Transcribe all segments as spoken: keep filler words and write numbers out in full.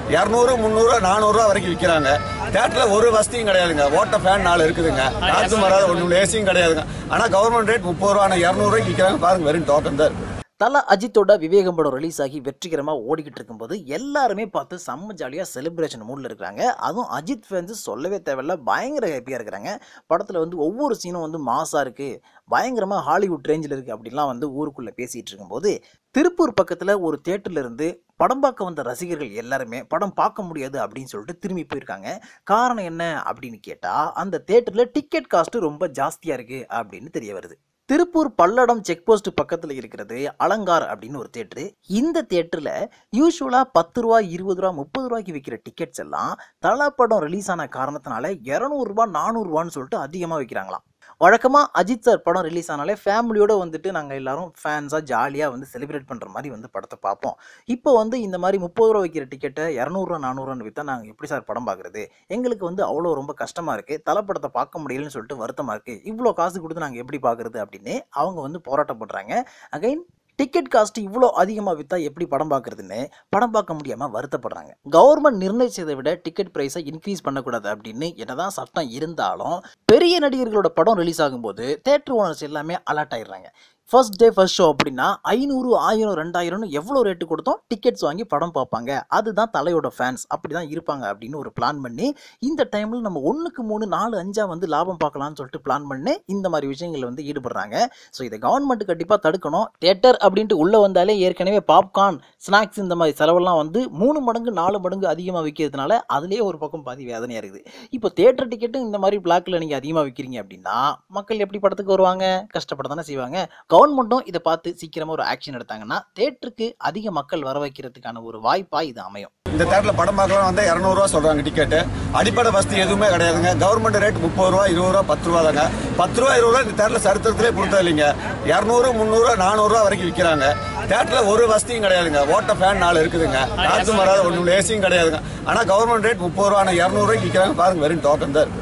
இருநூறு முந்நூறு நானூறு ரூபா வரைக்கும் விற்கிறாங்க. தியேட்டர்ல ஒரு வசதியும் கிடையாதுங்க. ஓட்ட ஃபேன் நாலு இருக்குதுங்க. காத்து வராத ஒன்றும் ஏசியும் கிடையாதுங்க. ஆனா கவர்மெண்ட் ரேட் முப்பது ரூபா, இருநூறு ரூபாய்க்கு விற்கிறாங்க. பாருங்க, வெறும் டோக்கன் தான் இருக்கு. தல அஜித்தோட விவேகம் படம் ரிலீஸ் ஆகி வெற்றிகரமாக ஓடிக்கிட்டு இருக்கும்போது எல்லாருமே பார்த்து செம்ம ஜாலியாக செலிப்ரேஷன் மூடில் இருக்கிறாங்க. அதுவும் அஜித் ஃபேன்ஸ் சொல்லவே தேவையில்ல, பயங்கர ஹாப்பியாக இருக்கிறாங்க. படத்தில் வந்து ஒவ்வொரு சீனும் வந்து மாசாக இருக்குது, பயங்கரமாக ஹாலிவுட் ரேஞ்சில் இருக்குது அப்படின்லாம் வந்து ஊருக்குள்ளே பேசிகிட்டு இருக்கும்போது திருப்பூர் பக்கத்தில் ஒரு தேட்டரில் இருந்து படம் பார்க்க வந்த ரசிகர்கள் எல்லாருமே படம் பார்க்க முடியாது அப்படின்னு சொல்லிட்டு திரும்பி போயிருக்காங்க. காரணம் என்ன அப்படின்னு கேட்டால், அந்த தேட்டரில் டிக்கெட் காஸ்ட்டு ரொம்ப ஜாஸ்தியாக இருக்குது அப்படின்னு தெரிய வருது. திருப்பூர் பல்லடம் செக் போஸ்ட் பக்கத்தில் இருக்கிறது அலங்கார் அப்படின்னு ஒரு தேட்டரு. இந்த தேட்டரில் யூஸ்வலாக பத்து ரூபா இருபது ரூபா முப்பது ரூபாய்க்கு விற்கிற டிக்கெட்ஸ் எல்லாம் தல படம் ரிலீஸ் ஆன காரணத்தினால இரநூறுபா நானூறுரூவான்னு சொல்லிட்டு அதிகமாக விற்கிறாங்களாம். வழக்கமாக அஜித் சார் படம் ரிலீஸ் ஆனாலே ஃபேமிலியோடு வந்துட்டு நாங்கள் எல்லாரும் ஃபேன்ஸாக ஜாலியாக வந்து செலிப்ரேட் பண்ணுற மாதிரி வந்து படத்தை பார்ப்போம். இப்போ வந்து இந்த மாதிரி முப்பது ரூபா வைக்கிற டிக்கெட்டை இரநூறுவா நானூறுவான்னு விற்றா நாங்கள் எப்படி சார் படம் பார்க்குறது? எங்களுக்கு வந்து அவ்வளோ ரொம்ப கஷ்டமாக இருக்குது, தலை படத்தை பார்க்க முடியலன்னு சொல்லிட்டு வருத்தமாக இருக்குது, இவ்வளோ காசு கொடுத்து நாங்கள் எப்படி பார்க்குறது அப்படின்னு அவங்க வந்து போராட்டம் பண்ணுறாங்க. அகைன் டிக்கெட் காஸ்ட் இவ்வளோ அதிகமாக விற்றா எப்படி படம் பார்க்குறதுன்னு படம் பார்க்க முடியாமல் வருத்தப்படுறாங்க. கவர்மெண்ட் நிர்ணயிச்சதை விட டிக்கெட் ப்ரைஸை இன்க்ரீஸ் பண்ணக்கூடாது அப்படின்னு என்னதான் சட்டம் இருந்தாலும் பெரிய நடிகர்களோட படம் ரிலீஸ் ஆகும்போது தேட்டர் ஓனர்ஸ் எல்லாமே அலர்ட் ஆயிடுறாங்க. ஃபர்ஸ்ட் டே ஃபர்ஸ்ட் ஷோ அப்படின்னா ஐநூறு ஆயிரம் ரெண்டாயிரம்னு எவ்வளோ ரேட்டு கொடுத்தோம் டிக்கெட்ஸ் வாங்கி படம் பார்ப்பாங்க. அதுதான் தலையோட ஃபேன்ஸ், அப்படி தான் இருப்பாங்க அப்படின்னு ஒரு பிளான் பண்ணி இந்த டைமில் நம்ம ஒன்றுக்கு மூணு நாலு அஞ்சா வந்து லாபம் பார்க்கலாம்னு சொல்லிட்டு பிளான் பண்ணி இந்த மாதிரி விஷயங்கள் வந்து ஈடுபடுறாங்க. ஸோ இதை கவர்மெண்ட் கண்டிப்பாக தடுக்கணும். தியேட்டர் அப்படின்ட்டு உள்ளே வந்தாலே ஏற்கனவே பாப்கார்ன் ஸ்நாக்ஸ் இந்த மாதிரி செலவெல்லாம் வந்து மூணு மடங்கு நாலு மடங்கு அதிகமாக விற்கிறதுனால அதுலேயே ஒரு பக்கம் பாதி வேதனையாக இருக்குது. இப்போ தியேட்டர் டிக்கெட்டும் இந்த மாதிரி பிளாக்ல நீங்கள் அதிகமாக விற்கிறீங்க அப்படின்னா மக்கள் எப்படி படத்துக்கு வருவாங்க? கஷ்டப்பட தானே செய்வாங்க. கவர்மெண்ட்டும் இதை பார்த்து சீக்கிரமா ஒரு ஆக்ஷன் எடுத்தாங்கன்னா தேட்டருக்கு அதிக மக்கள் வர வைக்கிறதுக்கான ஒரு வாய்ப்பா இது அமையும். இந்த தேட்டர்ல படம் பார்க்கலாம் வந்து இருநூறு ரூபா சொல்றாங்க டிக்கெட்டு. அடிப்படை வசதி எதுவுமே கிடையாதுங்க. கவர்மெண்ட் ரேட் முப்பது ரூபா இருபது ரூபா பத்து ரூபா தாங்க. பத்து ரூபா இருபது ரூபா இந்த தேட்டர்ல சரித்திரத்திலே கொடுத்தது இல்லைங்க. இருநூறு முந்நூறு நானூறு ரூபா வரைக்கும் விற்கிறாங்க. தேட்டர்ல ஒரு வசதியும் கிடையாதுங்க. ஓட்ட ஃபேன் நாலு இருக்குதுங்க. காத்து வராத ஒன்றும் ஏசியும் கிடையாதுங்க. ஆனா கவர்மெண்ட் ரேட் முப்பது ரூபா, இருநூறு ரூபாய்க்கு விற்கிறாங்க. பாருங்க, வெறும் டோக்கன் தான் இருக்கு.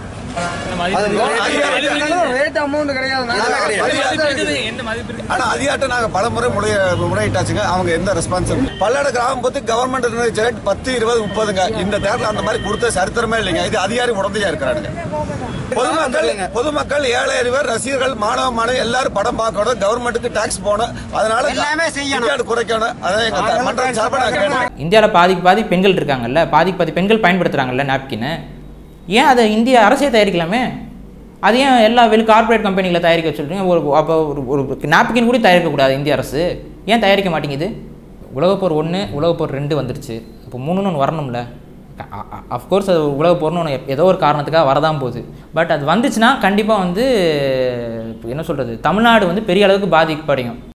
ஆனா அதிகாட்ட நாங்க பலமுறை முறையிட்டாச்சுங்க, அவங்க எந்த ரெஸ்பான்சிபிள். பல்லட கிராமம் பத்தி கவர்மெண்ட் ரேட் பத்து இருபது முப்பதுங்க. இந்த தேட்டர்ல அந்த மாதிரி கொடுத்த சரித்திரமே இல்லைங்க. இது அதிகாரி உடந்தையா இருக்கிறாங்க. பொதுமக்கள் பொதுமக்கள் ஏழை அறிவர் ரசிகர்கள் மாணவ மாணவி எல்லாரும் படம் பார்க்கணும். கவர்மெண்ட்டுக்கு டாக்ஸ் போகணும். அதனால குறைக்கணும். அதான் எங்க மன்றம் சார்பாக. இந்தியாவில் பாதிக்கு பாதி பெண்கள் இருக்காங்கல்ல, பாதிக்கு பாதி பெண்கள் பயன்படுத்துறாங்கல்ல நாப்கின். ஏன் அதை இந்திய அரசே தயாரிக்கலாமே? அது ஏன் எல்லா வெளி கார்பரேட் கம்பெனிகளை தயாரிக்க சொல்கிறீங்க? ஒரு அப்போ ஒரு ஒரு நாப்கின் கூட தயாரிக்கக்கூடாது இந்திய அரசு? ஏன் தயாரிக்க மாட்டேங்குது? உலகப்போர் ஒன்று உலகப்போர் ரெண்டு வந்துருச்சு. இப்போ மூணுன்னு ஒன்று வரணும்ல. அஃப்கோர்ஸ் அது உலகப்போர்னு ஒன்று ஏதோ ஒரு காரணத்துக்காக வரதான் போகுது. பட் அது வந்துச்சுன்னா கண்டிப்பாக வந்து என்ன சொல்கிறது, தமிழ்நாடு வந்து பெரிய அளவுக்கு பாதிக்கப்படையும்.